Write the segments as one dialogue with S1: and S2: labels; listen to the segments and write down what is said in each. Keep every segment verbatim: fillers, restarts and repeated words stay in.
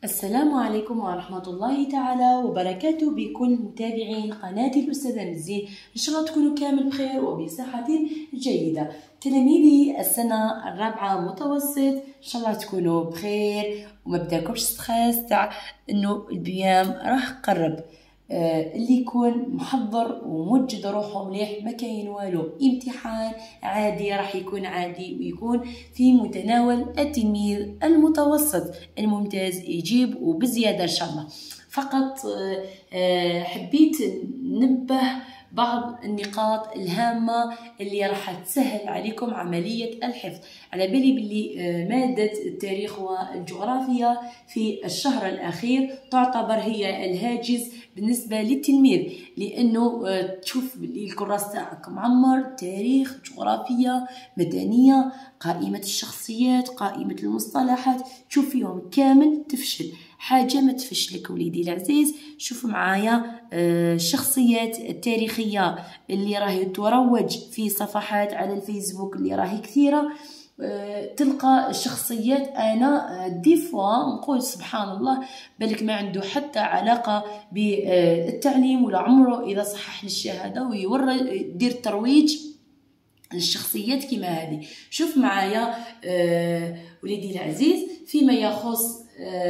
S1: السلام عليكم ورحمة الله تعالى وبركاته بكل متابعين قناة الأستاذة مزين. إن شاء الله تكونوا كامل بخير وبصحة جيدة. تلاميذي السنة الرابعة متوسط إن شاء الله تكونوا بخير وما بداكمش ستريس تاع إنه البيام راه قرب. آه اللي يكون محضر وموجد روحه مليح ما كاين والو، امتحان عادي راح يكون عادي ويكون في متناول التلميذ المتوسط الممتاز يجيب وبزيادة ان شاء الله. فقط آه آه حبيت ننبه بعض النقاط الهامة اللي راح تسهل عليكم عملية الحفظ. على بالي باللي مادة التاريخ والجغرافيا في الشهر الأخير تعتبر هي الهاجس بالنسبة للتلميذ، لأنه تشوف باللي الكراس تاعك معمر تاريخ، جغرافيا، مدنية، قائمة الشخصيات، قائمة المصطلحات، تشوف فيهم كامل تفشل. حاجة ما تفشلك وليدي العزيز. شوف معايا الشخصيات التاريخية اللي راهي تروج في صفحات على الفيسبوك اللي راهي كثيرة، تلقى الشخصيات انا دي فوا نقول سبحان الله بالك ما عنده حتى علاقة بالتعليم ولا عمره اذا صحح للشهادة ويورى يدير ترويج للشخصيات كما هذه. شوف معايا وليدي العزيز فيما يخص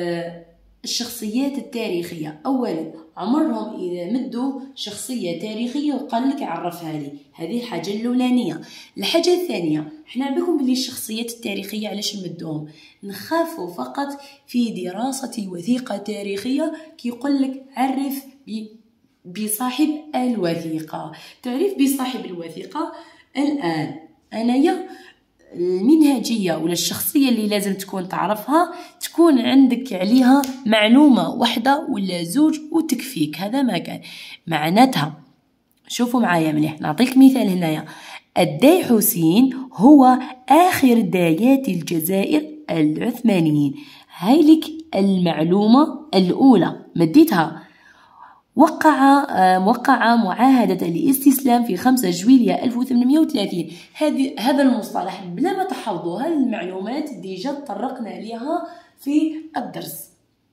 S1: الشخصيات التاريخية. اولا عمرهم اذا مدوا شخصية تاريخية وقال لك عرفها لي، هذه الحاجة الاولانية. الحاجة الثانية احنا بكم باللي الشخصيات التاريخية علاش نمدوهم؟ نخافوا فقط في دراسة وثيقة تاريخية كي يقول لك عرف بصاحب الوثيقة. تعريف بصاحب الوثيقة الان انايا المنهجية ولا الشخصية اللي لازم تكون تعرفها تكون عندك عليها معلومة واحدة ولا زوج وتكفيك. هذا ما كان معناتها. شوفوا معايا مليح، نعطيك مثال هنايا. الداي حسين هو آخر دايات الجزائر العثمانيين. هاي لك المعلومة الأولى مديتها. وقع موقع معاهدة الاستسلام في خمسة جويلية ألف وثمانمائة وثلاثين. هذه هذا المصطلح بلا ما تحفظوا، هذه المعلومات ديجا تطرقنا لها في الدرس.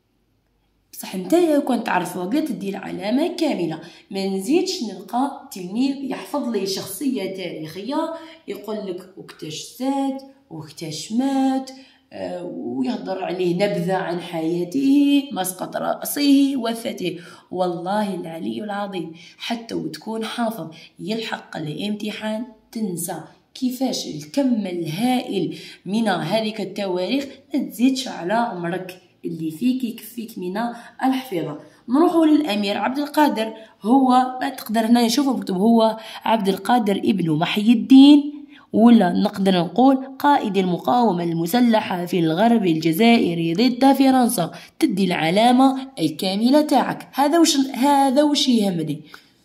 S1: بصح نتايا كون تعرفوها بلا تدير علامة كاملة. ما نزيدش نلقى تلميذ يحفظ لي شخصية تاريخية يقول لك وقتاش زاد وقتاش مات آه ويهضر عليه نبذة عن حياته، مسقط رأسه، وفاته. والله العلي العظيم حتى وتكون حافظ يلحق الامتحان تنسى كيفاش الكم الهائل من هذه التواريخ. ما تزيدش على عمرك اللي فيك يكفيك من الحفظة. نروحوا للأمير عبد القادر. هو ما تقدر هنا نشوفه مكتوب هو عبد القادر ابن محي الدين، ولا نقدر نقول قائد المقاومة المسلحة في الغرب الجزائري ضد فرنسا. تدي العلامة الكاملة تاعك. هذا وش هذا وش يهمني.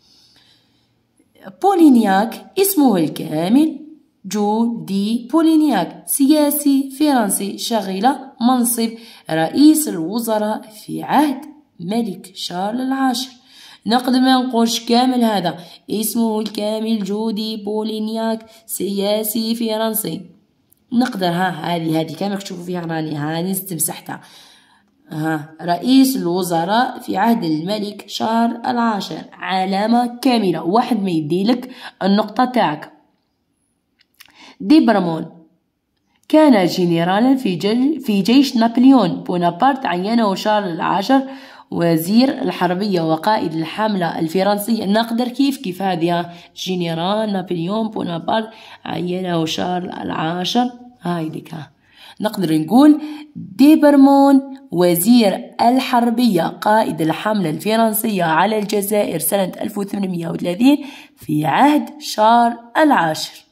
S1: بولينياك اسمه الكامل جو دي بولينياك، سياسي فرنسي شغل منصب رئيس الوزراء في عهد ملك شارل العاشر. نقدر ما نقولش كامل هذا اسمه الكامل جودي بولينياك، سياسي فرنسي. نقدر ها هذه هذه كامل تشوفوا فيها راني هاني استمسحتها. ها رئيس الوزراء في عهد الملك شارل العاشر، علامة كاملة، واحد ما يديلك النقطة تاعك. دي برمون كان جنرالا في جي في جيش نابليون بونابرت، عينه شارل العاشر وزير الحربية وقائد الحملة الفرنسية. نقدر كيف كيف هذه جنرال نابليون بونابرت عينه شارل العاشر. هاي ديك ها نقدر نقول دي برمون وزير الحربية قائد الحملة الفرنسية على الجزائر سنة ألف وثمانمائة وثلاثين في عهد شارل العاشر.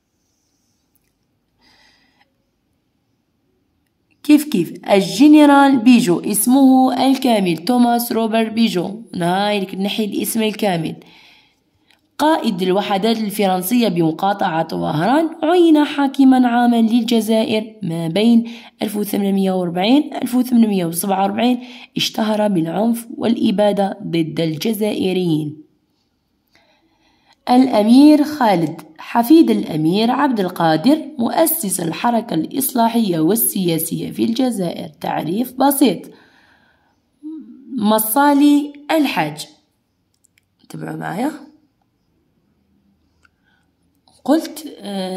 S1: كيف كيف الجنرال بيجو اسمه الكامل توماس روبرت بيجو. هاي نحي الاسم الكامل. قائد الوحدات الفرنسية بمقاطعة وهران، عين حاكما عاما للجزائر ما بين ألف وثمانمائة وأربعين ألف وثمانمائة وسبعة وأربعين. اشتهر بالعنف والإبادة ضد الجزائريين. الأمير خالد حفيد الأمير عبد القادر، مؤسس الحركة الإصلاحية والسياسية في الجزائر. تعريف بسيط. مصالي الحاج. تابعوا معايا. قلت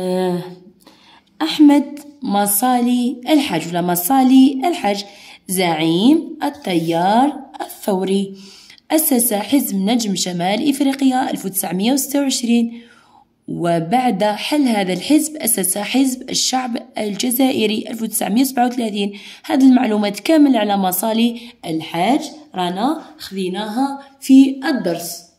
S1: أحمد مصالي الحاج ولا مصالي الحاج زعيم التيار الثوري، أسس حزب نجم شمال إفريقيا ألف وتسعمائة وستة وعشرين، وبعد حل هذا الحزب أسس حزب الشعب الجزائري ألف وتسعمائة وسبعة وثلاثين. هذه المعلومات كامل على مصالي الحاج رانا خذيناها في الدرس.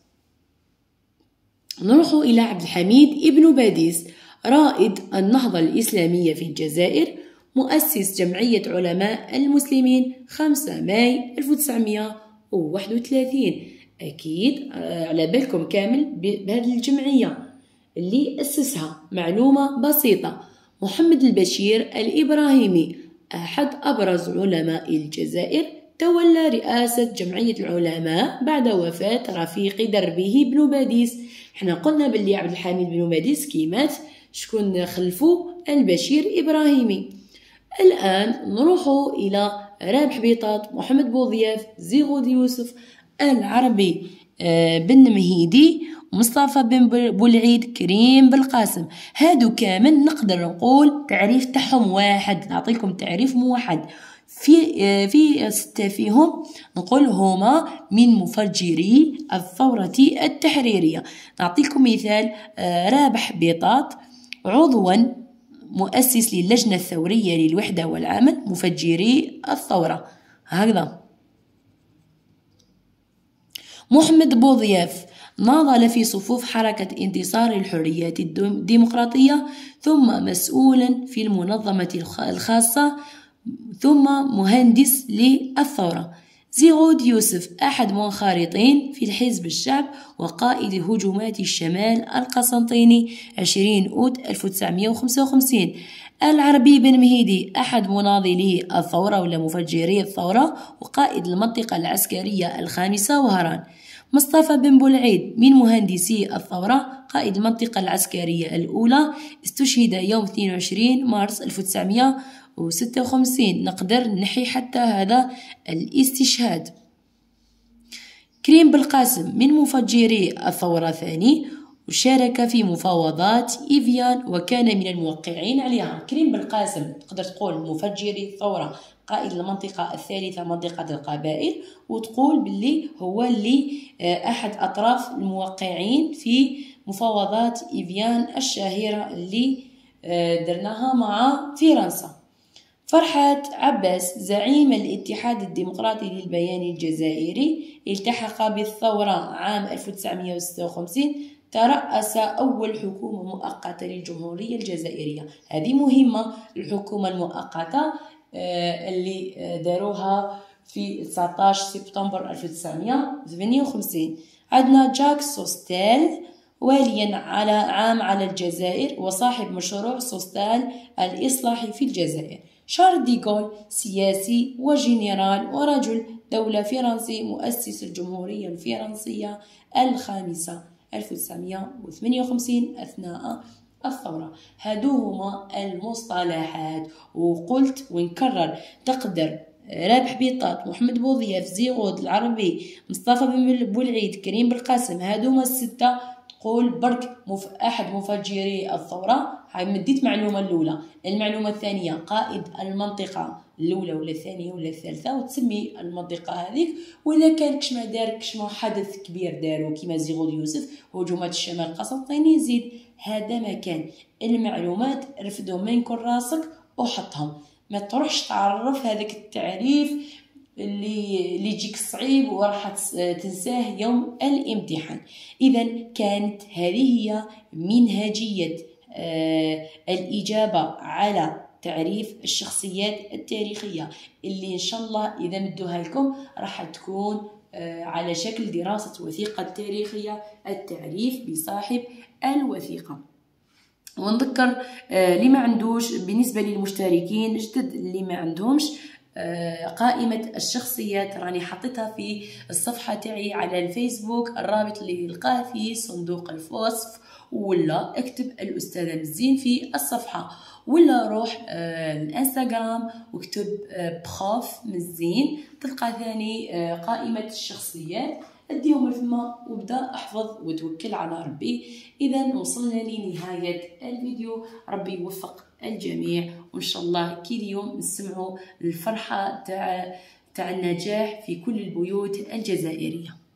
S1: نروح إلى عبد الحميد ابن باديس، رائد النهضة الإسلامية في الجزائر، مؤسس جمعية علماء المسلمين خمسة ماي ألف وتسعمائة وواحد وثلاثين. أكيد على بالكم كامل بهذه الجمعية اللي أسسها. معلومة بسيطة، محمد البشير الإبراهيمي أحد أبرز علماء الجزائر، تولى رئاسة جمعية العلماء بعد وفاة رفيق دربه بن باديس. احنا قلنا باللي عبد الحميد بن باديس كي مات شكون خلفو؟ البشير إبراهيمي. الآن نروح إلى رابح بيطاط، محمد بوضياف، زيغود يوسف، العربي بن مهيدي، مصطفى بن بولعيد، كريم بالقاسم. هادو كامل نقدر نقول تعريف تاعهم واحد، نعطيكم تعريف موحد. في في ستة فيهم نقول هما من مفجري الثورة التحريرية. نعطيكم مثال، رابح بيطاط عضوا مؤسس للجنة الثورية للوحدة والعمل، مفجري الثورة هكذا. محمد بوضياف ناضل في صفوف حركة انتصار الحريات الديمقراطية، ثم مسؤولا في المنظمة الخاصة، ثم مهندس للثورة. زيغود يوسف أحد منخرطين في الحزب الشعب وقائد هجومات الشمال القسنطيني عشرين أوت ألف وتسعمائة وخمسة وخمسين. العربي بن مهيدي أحد مناضلي الثورة ولا مفجري الثورة وقائد المنطقة العسكرية الخامسة وهران. مصطفى بن بولعيد من مهندسي الثورة، قائد المنطقة العسكرية الأولى، استشهد يوم اثنين وعشرين مارس ألف وتسعمائة وستة وخمسين. نقدر نحي حتى هذا الاستشهاد. كريم بالقاسم من مفجري الثورة الثاني، وشارك في مفاوضات إيفيان وكان من الموقعين عليها. كريم بالقاسم تقدر تقول مفجري الثورة، قائد المنطقة الثالثة منطقة القبائل، وتقول باللي هو اللي أحد أطراف الموقعين في مفاوضات إيفيان الشهيرة اللي درناها مع فرنسا. فرحات عباس زعيم الاتحاد الديمقراطي للبيان الجزائري، التحق بالثورة عام ألف وتسعمائة وستة وخمسين، ترأس أول حكومة مؤقتة للجمهورية الجزائرية. هذه مهمة، الحكومة المؤقتة اللي داروها في تسعة عشر سبتمبر ألف وتسعمائة وثمانية وخمسين. عندنا جاك سوستيل واليا على عام على الجزائر وصاحب مشروع سوستال الإصلاحي في الجزائر. شارل ديغول سياسي وجنرال ورجل دولة فرنسي، مؤسس الجمهورية الفرنسية الخامسة ألف وتسعمائة وثمانية وخمسين أثناء الثورة. هادو هما المصطلحات، وقلت ونكرر تقدر رابح بيطاط، محمد بوضياف، زيغود، العربي، مصطفى بن بولعيد، كريم بالقاسم، هادو هما الستة تقول برك مف... أحد مفجري الثورة. هاي مديت معلومة الأولى. المعلومة الثانية قائد المنطقة الأولى ولا الثانية ولا الثالثة، وتسمي المنطقة هذيك. وإذا كان كشما دار كشما حدث كبير دارو كيما زيغود يوسف هجومات الشمال القسنطيني يزيد. هذا ما كان المعلومات رفدهم من كل راسك وحطهم، ما تروحش تعرف هذاك التعريف اللي اللي يجيك صعيب وراح تنساه يوم الامتحان. إذا كانت هذه هي منهجية آه الإجابة على تعريف الشخصيات التاريخية اللي إن شاء الله إذا مدوها لكم راح تكون آه على شكل دراسة وثيقة تاريخية، التعريف بصاحب الوثيقة. ونذكر آه اللي ما عندوش بالنسبة للمشتركين جدد اللي ما عندهمش قائمة الشخصيات راني حطيتها في الصفحة تاعي على الفيسبوك، الرابط اللي يلقاه في صندوق الوصف، ولا اكتب الأستاذة مزين في الصفحة، ولا روح آه الانستغرام واكتب آه بروف مزين، تلقى ثاني آه قائمة الشخصيات، اديهم الفما وابدا احفظ وتوكل على ربي. اذا وصلنا لنهاية الفيديو، ربي يوفق الجميع، وان شاء الله كي اليوم نسمعوا الفرحة تاع تاع النجاح في كل البيوت الجزائرية.